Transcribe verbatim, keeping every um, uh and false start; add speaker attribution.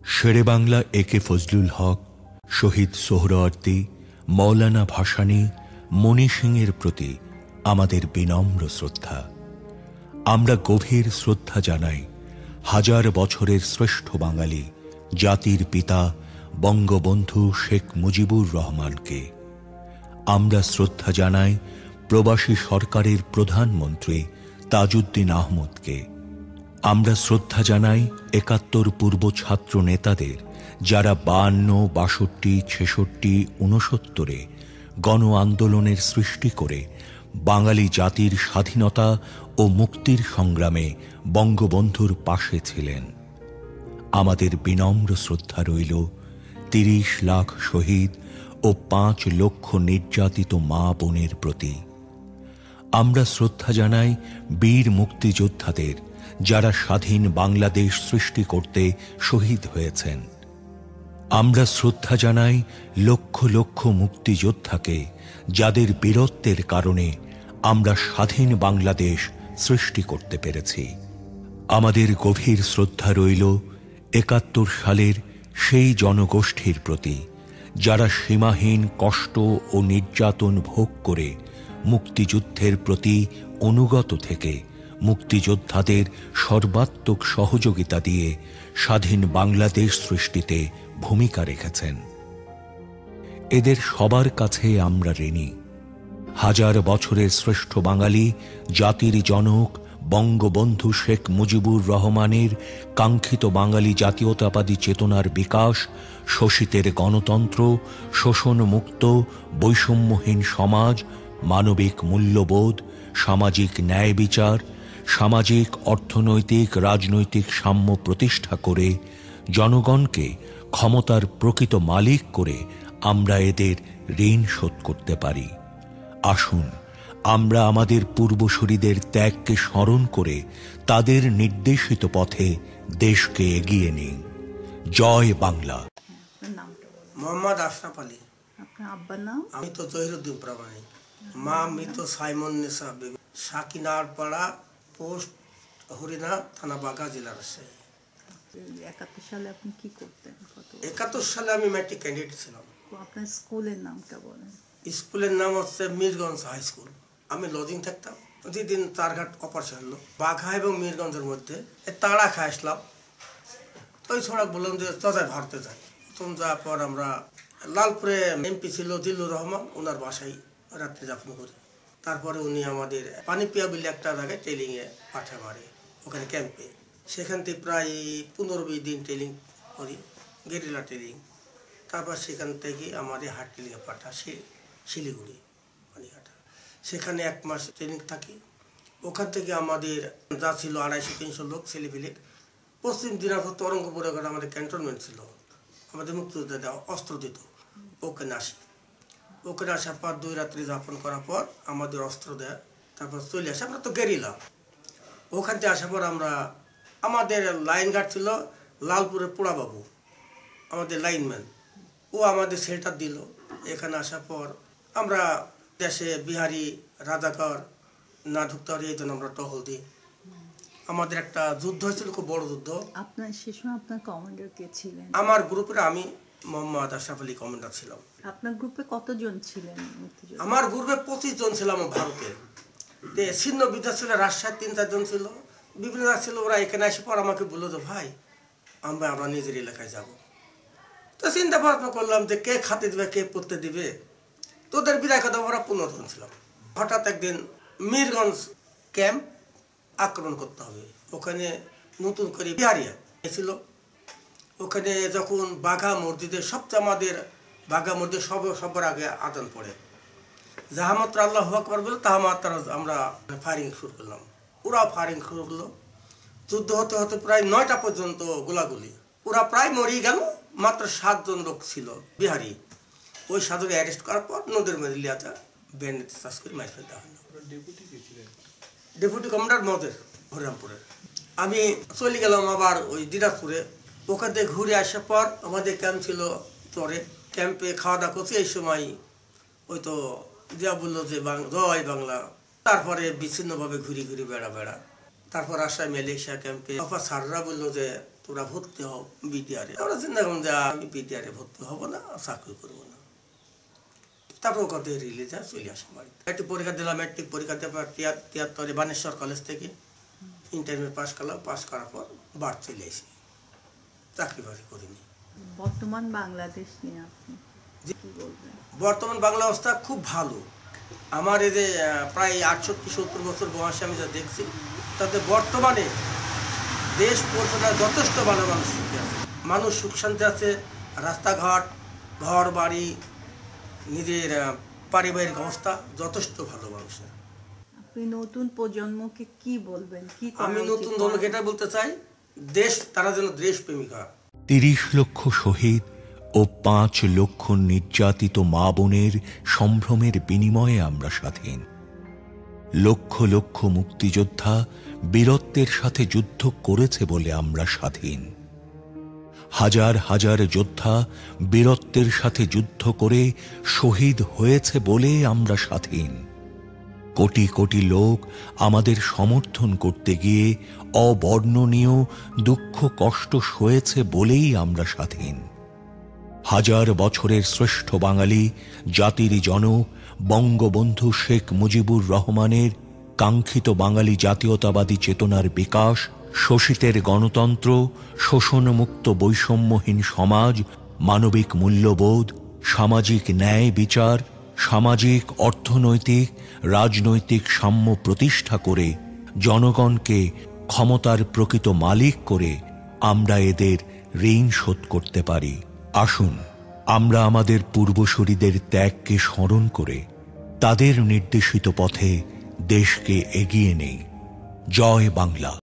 Speaker 1: শেরে বাংলা এ কে ফজলুল হক, শহীদ সোহরাওয়ার্দী, মৌলানা ভাসানী, মণি সিংয়ের প্রতি আমাদের বিনম্র শ্রদ্ধা। আমরা গভীর শ্রদ্ধা জানাই হাজার বছরের শ্রেষ্ঠ বাঙালি জাতির পিতা বঙ্গবন্ধু শেখ মুজিবুর রহমানকে। আমরা শ্রদ্ধা জানাই প্রবাসী সরকারের প্রধানমন্ত্রী তাজউদ্দিন আহমদকে। আমরা শ্রদ্ধা জানাই একাত্তর পূর্ব ছাত্র নেতাদের, যারা বায়ান্ন, বাষট্টি, ছেষট্টি, ঊনসত্তরে গণ আন্দোলনের সৃষ্টি করে বাঙালি জাতির স্বাধীনতা ও মুক্তির সংগ্রামে বঙ্গবন্ধুর পাশে ছিলেন। আমাদের বিনম্র শ্রদ্ধা রইল তিরিশ লাখ শহীদ ও পাঁচ লক্ষ নির্যাতিত মা বোনের প্রতি। আমরা শ্রদ্ধা জানাই বীর মুক্তিযোদ্ধাদের, যারা স্বাধীন বাংলাদেশ সৃষ্টি করতে শহীদ হয়েছেন। আমরা শ্রদ্ধা জানাই লক্ষ লক্ষ মুক্তিযোদ্ধাকে, যাদের বীরত্বের কারণে আমরা স্বাধীন বাংলাদেশ সৃষ্টি করতে পেরেছি। আমাদের গভীর শ্রদ্ধা রইল একাত্তর সালের সেই জনগোষ্ঠীর প্রতি, যারা সীমাহীন কষ্ট ও নির্যাতন ভোগ করে মুক্তিযুদ্ধের প্রতি অনুগত থেকে মুক্তিযোদ্ধাদের সর্বাত্মক সহযোগিতা দিয়ে স্বাধীন বাংলাদেশ সৃষ্টিতে ভূমিকা রেখেছেন। এদের সবার কাছে আমরা ঋণী। হাজার বছরের শ্রেষ্ঠ বাঙালি জাতির জনক বঙ্গবন্ধু শেখ মুজিবুর রহমানের কাঙ্ক্ষিত বাঙালি জাতীয়তাবাদী চেতনার বিকাশ, শোষিতের গণতন্ত্র, শোষণমুক্ত বৈষম্যহীন সমাজ, মানবিক মূল্যবোধ, সামাজিক ন্যায় বিচার, সামাজিক অর্থনৈতিক রাজনৈতিক সাম্য প্রতিষ্ঠা করে জনগণকে ক্ষমতার প্রকৃত মালিক করে আমরা এদের ঋণ শোধ করতে পারি। আসুন আমরা আমাদের পূর্বসূরীদের ত্যাগকে স্মরণ করে তাদের নির্দেশিত পথে দেশকে এগিয়ে নিই। জয় বাংলা।
Speaker 2: মোহাম্মদ আশরাফ আলী।
Speaker 3: আপনার আব্বার নাম?
Speaker 2: আমি তো জহিরুদ্দিন প্রামাণিক। মা মৃত সাইমুন্নেসা বেগম, সাকিনার পাড়া, পোস্ট হরিণা, থানা বাঘা, জেলা রাজশাহী।
Speaker 3: একাত্তর সালে আপনি কি করতেন?
Speaker 2: একাত্তর সালে আমি ম্যাট্রিক ক্যান্ডিডেট ছিলাম।
Speaker 3: আপনার স্কুলের নামটা বলেন।
Speaker 2: স্কুলের নাম হচ্ছে মিরগঞ্জ হাই স্কুল। আমি লজিং থাকতাম। প্রতিদিন তারঘাট অপারেশন হলো বাঘা এবং মিরগঞ্জের মধ্যে। তাড়া খায় আসলাম, ওই ছোড়া বললাম যে চজায় ভারতে যাই। প্রথম যাওয়ার পর আমরা লালপুরে এমপি ছিল জিল্লুর রহমান, ওনার বাসায় রাত্রি যাপন করি। তারপরে উনি আমাদের পানিপিয়া বলে একটা জায়গায় ট্রেনিংয়ে পাঠা মারে, ওখানে ক্যাম্পে। সেখান থেকে প্রায় পনেরো বিশ দিন ট্রেনিং করি, গেরিলা ট্রেনিং। তারপর সেখান থেকে আমাদের হাট ট্রেনিংয়ে পাঠা, সে শিলিগুড়ি পানিঘাটা। সেখানে এক মাস ট্রেনিং থাকি। ওখান থেকে আমাদের যা ছিল আড়াইশো তিনশো লোক ছেলেপিলে, পশ্চিম দিনাজপুর তরঙ্গপুরে আমাদের ক্যান্টনমেন্ট ছিল, আমাদের মুক্তিযোদ্ধা দেওয়া অস্ত্র দিত। ওখানে আসি, ওখানে আসার পর দুই রাত্রি যাপন করার পর আমাদের অস্ত্র দেয়। তারপর চলে আসে, আমরা তো গেরিলা। ওখান থেকে আসার পর আমরা, আমাদের লাইন গার্ড ছিল লালপুরের পোড়াবাবু, আমাদের লাইনম্যান, ও আমাদের শেল্টার দিল। এখানে আসার পর আমরা দেশে বিহারি রাজাকার না ঢুকতে পারি, এই জন্য আমরা টহল দিই। আমাদের একটা যুদ্ধ হয়েছিল, খুব বড় যুদ্ধ।
Speaker 3: আপনার সে সময় আপনার কমান্ডার কে ছিলেন?
Speaker 2: আমার গ্রুপের আমি মোহাম্মদ আশরাফ আলী কমান্ডার ছিলাম।
Speaker 3: আপনার গ্রুপে কতজন ছিলেন?
Speaker 2: আমার গ্রুপে পঁচিশ জন ছিলাম ভারতে। ছিন্ন বিদ্যা ছিল রাজশাহীর তিন চারজন ছিল, বিভিন্ন ছিল। ওরা এখানে আসে পর আমাকে বললো যে ভাই আমরা আমরা নিজের এলাকায় যাব। তো চিন্তা ভাবনা করলাম যে কে খাতে দিবে, কে পড়তে দিবে। তোদের বিদায় কথা, ওরা পনেরো জন ছিলাম। হঠাৎ একদিন মিরগঞ্জ ক্যাম্প আক্রমণ করতে হবে, ওখানে নতুন করে বিহারিয়া ছিল। ওখানে যখন বাঘা মসজিদে সবচেয়ে, আমাদের বাঘা মসজিদ সব সবার আগে আদান পড়ে, যাহা মাত্র আল্লাহু আকবার বলে তাহা মাত্র আমরা ফায়ারিং শুরু করলাম। ওরা ফায়ারিং শুরু করলো। যুদ্ধ হতে হতে প্রায় নয়টা পর্যন্ত গোলাগুলি। ওরা প্রায় মরেই গেল, মাত্র সাতজন লোক ছিল বিহারি। ওই সাধুকে অ্যারেস্ট করার পর নদীর মধ্যে লিয়াতে ব্যান্ডেতে চাষ করে মারি ফেলতে হয়। ডেপুটি কমান্ডার মদের হরিরামপুরের। আমি চলে গেলাম আবার ওই দিনাজপুরে। ওখান থেকে ঘুরে আসার পর আমাদের ক্যাম্প ছিল চরে, ক্যাম্পে খাওয়া দাওয়া করছি। এই সময় ওই তো দেওয়া বললো যে জয় বাংলা। তারপরে বিচ্ছিন্নভাবে ঘুরি ঘুরি বেড়া বেড়া। তারপর আসায় মালয়েশিয়া ক্যাম্পে স্যাররা বললো যে তোরা ভর্তি হও বিটিআরে। আমরা চিন্তা করলাম যে আমি বিটিআরে ভর্তি হব না, চাকরি করবো না। তারপর কত রিলিজ হয় চলে আসি বাড়িতে। ম্যাট্রিক পরীক্ষা দিলাম, ম্যাট্রিক পরীক্ষা দেওয়ার পর তিয়াত্তরে বানেশ্বর কলেজ থেকে ইন্টারমিডিয়েট পাস করলাম। পাস করার পর বাড়ি চলে এসি, চাকরি বাকরি করিনি।
Speaker 3: বর্তমান বাংলাদেশ নিয়ে আপনি কি বলবেন?
Speaker 2: বর্তমান বাংলা অবস্থা খুব ভালো। আমার এই যে প্রায় আটষট্টি সত্তর বছর বয়সে আমি যা দেখছি, তাতে বর্তমানে দেশ পরিচালনা যথেষ্ট ভালো, মানুষ সুখে আছে, মানুষ সুখ শান্তি আছে, রাস্তাঘাট, ঘর বাড়ি, নিজের পারিবারিক অবস্থা যথেষ্ট ভালো মানুষের।
Speaker 3: আপনি নতুন প্রজন্মকে কি বলবেন? কি
Speaker 2: আমি নতুন জনকে এটা বলতে চাই, দেশ তারা যেন দেশ প্রেমিকা।
Speaker 1: তিরিশ লক্ষ শহীদ ও পাঁচ লক্ষ নির্যাতিত মা বোনের সম্ভ্রমের বিনিময়ে আমরা স্বাধীন। লক্ষ লক্ষ মুক্তিযোদ্ধা বীরত্বের সাথে যুদ্ধ করেছে বলে আমরা স্বাধীন। হাজার হাজার যোদ্ধা বীরত্বের সাথে যুদ্ধ করে শহীদ হয়েছে বলে আমরা স্বাধীন। কোটি কোটি লোক আমাদের সমর্থন করতে গিয়ে অবর্ণনীয় দুঃখ কষ্ট সয়েছে বলেই আমরা স্বাধীন। হাজার বছরের শ্রেষ্ঠ বাঙালি জাতির জনক বঙ্গবন্ধু শেখ মুজিবুর রহমানের কাঙ্ক্ষিত বাঙালি জাতীয়তাবাদী চেতনার বিকাশ, শোষিতের গণতন্ত্র, শোষণমুক্ত বৈষম্যহীন সমাজ, মানবিক মূল্যবোধ, সামাজিক ন্যায় বিচার, সামাজিক অর্থনৈতিক রাজনৈতিক সাম্য প্রতিষ্ঠা করে জনগণকে ক্ষমতার প্রকৃত মালিক করে আমরা এদের ঋণ শোধ করতে পারি। আসুন আমরা আমাদের পূর্বসূরীদের ত্যাগকে স্মরণ করে তাদের নির্দেশিত পথে দেশকে এগিয়ে নেই। জয় বাংলা।